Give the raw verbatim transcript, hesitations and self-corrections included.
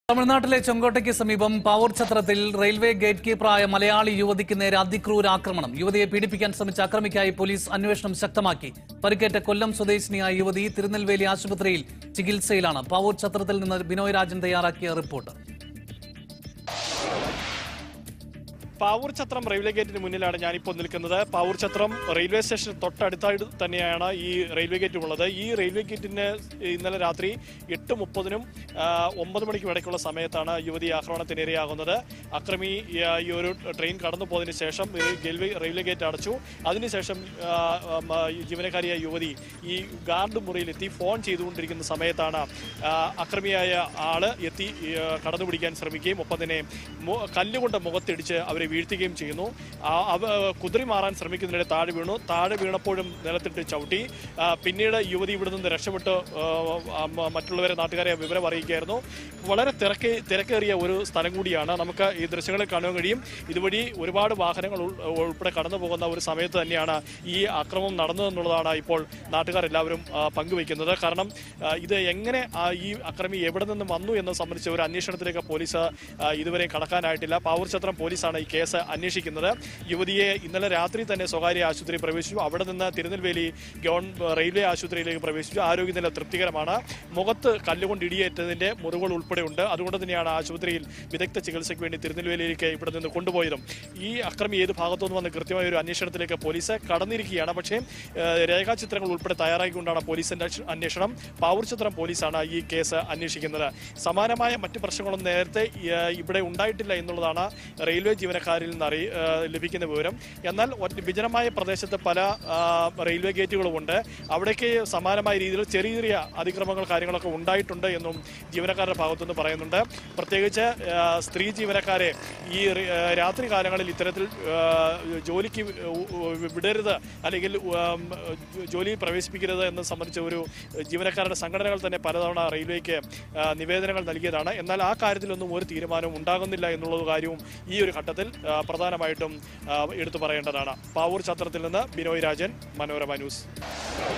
തമിഴ്നാട്ടിലെ ചെങ്കോട്ടയ്ക്ക് സമീപം പാവൂർ ഛത്രത്തിൽ റെയിൽവേ ഗേറ്റ് കീപ്പറായ മലയാളി യുവതിക്ക് നേരെ അതിക്രൂരാക്രമണം. യുവതിയെ പീഡിപ്പിക്കാൻ ശ്രമിച്ച അക്രമിക്കായി പോലീസ് അന്വേഷണം ശക്തമാക്കി. പരിക്കേറ്റ കൊല്ലം സ്വദേശിനിയായ യുവതി തിരുനെൽവേലി ആശുപത്രിയിൽ ചികിത്സയിലാണ്. പാവൂർ ഛത്രത്തിൽ നിന്ന് ബിനോയ് രാജൻ തയ്യാറാക്കിയ റിപ്പോർട്ട്. പാവൂർ ഛത്രം റെയിൽവേ ഗേറ്റിന് മുന്നിലാണ് ഞാനിപ്പോൾ നിൽക്കുന്നത്. പാവൂർ ഛത്രം റെയിൽവേ സ്റ്റേഷൻ തൊട്ടടുത്തായിട്ട് തന്നെയാണ് ഈ റെയിൽവേ ഗേറ്റും ഉള്ളത്. ഈ റെയിൽവേ ഗേറ്റിന് ഇന്നലെ രാത്രി എട്ട് മുപ്പതിനും ഒമ്പത് മണിക്കും ഇടയ്ക്കുള്ള സമയത്താണ് യുവതി ആക്രമണത്തിനിരയാകുന്നത്. അക്രമി ഈ ഒരു ട്രെയിൻ കടന്നു പോയതിനു ശേഷം റെയിൽവേ റെയിൽവേ ഗേറ്റ് അടച്ചു. അതിനുശേഷം ജീവനക്കാരിയായ യുവതി ഈ ഗാർഡ് മുറിയിലെത്തി ഫോൺ ചെയ്തുകൊണ്ടിരിക്കുന്ന സമയത്താണ് അക്രമിയായ ആള് എത്തി കടന്നുപിടിക്കാൻ ശ്രമിക്കുകയും ഒപ്പം തന്നെ കല്ലുകൊണ്ട് മുഖത്തിടിച്ച് അവരെ വീഴ്ത്തുകയും ചെയ്യുന്നു. കുതിരി മാറാൻ ശ്രമിക്കുന്നതിനിടെ താഴെ വീണു. താഴെ വീണപ്പോഴും നിലത്തിട്ട് ചവിട്ടി. പിന്നീട് യുവതി ഇവിടെ നിന്ന് രക്ഷപ്പെട്ട് മറ്റുള്ളവരെ നാട്ടുകാരെ വിവരം അറിയിക്കുകയായിരുന്നു. വളരെ തിരക്ക് തിരക്കേറിയ ഒരു സ്ഥലം കൂടിയാണ്. നമുക്ക് ഈ ദൃശ്യങ്ങളിൽ കാണാൻ കഴിയും. ഇതുവഴി ഒരുപാട് വാഹനങ്ങൾ ഉൾപ്പെടെ കടന്നു പോകുന്ന ഒരു സമയത്ത് തന്നെയാണ് ഈ അക്രമം നടന്നതെന്നുള്ളതാണ് ഇപ്പോൾ നാട്ടുകാരെല്ലാവരും പങ്കുവയ്ക്കുന്നത്. കാരണം ഇത് എങ്ങനെ ഈ അക്രമി എവിടെ നിന്ന് വന്നു എന്ന് സംബന്ധിച്ച ഒരു അന്വേഷണത്തിലേക്ക് പോലീസ് ഇതുവരെ കടക്കാനായിട്ടില്ല. പാവൂർ ഛത്രം പോലീസാണ് ഈ കേസ് അന്വേഷിക്കുന്നത്. യുവതിയെ ഇന്നലെ രാത്രി തന്നെ സ്വകാര്യ ആശുപത്രിയിൽ പ്രവേശിച്ചു. അവിടെ നിന്ന് തിരുനെൽവേലി ഗവൺമെന്റ് റെയിൽവേ ആശുപത്രിയിലേക്ക് പ്രവേശിച്ചു. ആരോഗ്യനില തൃപ്തികരമാണ്. മുഖത്ത് കല്ലുകൊണ്ട് ഇടിയേറ്റതിന്റെ മുറിവുകൾ ഉൾപ്പെടെ ഉണ്ട്. അതുകൊണ്ട് തന്നെയാണ് ആശുപത്രിയിൽ വിദഗ്ധ ചികിത്സയ്ക്ക് വേണ്ടി തിരുനെൽവേലിയിലേക്ക് ഇവിടെ നിന്ന് കൊണ്ടുപോയതും. ഈ അക്രമി ഏത് ഭാഗത്തുനിന്ന് വന്ന് കൃത്യമായ ഒരു അന്വേഷണത്തിലേക്ക് പോലീസ് കടന്നിരിക്കുകയാണ്. പക്ഷേ രേഖാചിത്രങ്ങൾ ഉൾപ്പെടെ തയ്യാറാക്കിക്കൊണ്ടാണ് പോലീസിന്റെ അന്വേഷണം. പാവൂർ ഛത്രം പോലീസാണ് ഈ കേസ് അന്വേഷിക്കുന്നത്. സമാനമായ മറ്റു പ്രശ്നങ്ങളൊന്നും നേരത്തെ ഇവിടെ ഉണ്ടായിട്ടില്ല എന്നുള്ളതാണ് റെയിൽവേ ജീവനക്കാരിൽ നിന്ന് അറിയ ലഭിക്കുന്ന വിവരം. എന്നാൽ വിജനമായ പ്രദേശത്ത് പല റെയിൽവേ ഗേറ്റുകളുമുണ്ട്. അവിടേക്ക് സമാനമായ രീതിയിൽ ചെറിയ ചെറിയ അതിക്രമങ്ങൾ കാര്യങ്ങളൊക്കെ ഉണ്ടായിട്ടുണ്ട് എന്നും ജീവനക്കാരുടെ ഭാഗത്തുനിന്ന് പറയുന്നുണ്ട്. പ്രത്യേകിച്ച് സ്ത്രീ ജീവനക്കാരെ ഈ രാത്രി കാലങ്ങളിൽ ഇത്തരത്തിൽ ജോലിക്ക് വിടരുത് അല്ലെങ്കിൽ ജോലി പ്രവേശിപ്പിക്കരുത് എന്ന് സംബന്ധിച്ച ഒരു ജീവനക്കാരുടെ സംഘടനകൾ തന്നെ പലതവണ റെയിൽവേക്ക് നിവേദനങ്ങൾ നൽകിയതാണ്. എന്നാൽ ആ കാര്യത്തിലൊന്നും ഒരു തീരുമാനവും ഉണ്ടാകുന്നില്ല എന്നുള്ള കാര്യവും ഈ ഒരു ഘട്ടത്തിൽ പ്രധാനമായിട്ടും എടുത്തു പറയേണ്ടതാണ്. പാവൂർ ഛത്രത്തിൽ നിന്ന് ബിനോയ് രാജൻ, മനോരമ ന്യൂസ്.